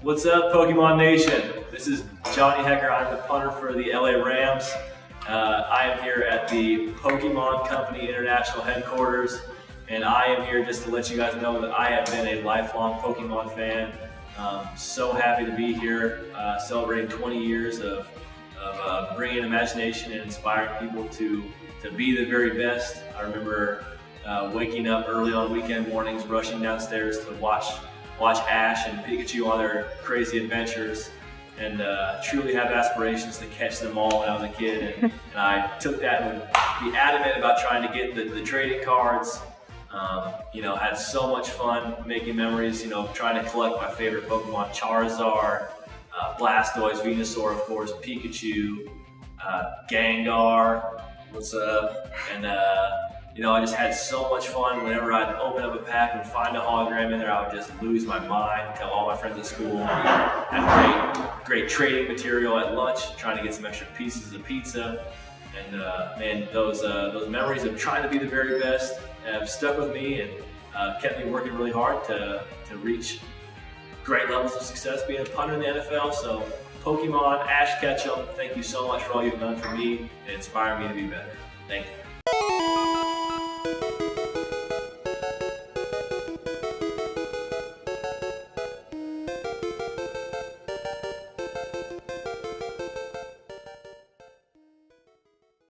What's up, Pokemon Nation? This is Johnny Hecker. I'm the punter for the LA Rams. I am here at the Pokemon Company International Headquarters, and I am here just to let you guys know that I have been a lifelong Pokemon fan. So happy to be here, celebrating 20 years of bringing imagination and inspiring people to be the very best. I remember waking up early on weekend mornings, rushing downstairs to watch Ash and Pikachu on their crazy adventures, and truly have aspirations to catch them all when I was a kid. And I took that and would be adamant about trying to get the trading cards. Had so much fun making memories, trying to collect my favorite Pokemon, Charizard, Blastoise, Venusaur, of course, Pikachu, Gengar, what's up, and I just had so much fun. Whenever I'd open up a pack and find a hologram in there, I would just lose my mind, tell all my friends at school. Had great trading material at lunch, trying to get some extra pieces of pizza. And man, those memories of trying to be the very best have stuck with me and kept me working really hard to reach great levels of success being a punter in the NFL. So Pokemon, Ash Ketchum, thank you so much for all you've done for me and inspiring me to be better. Thank you.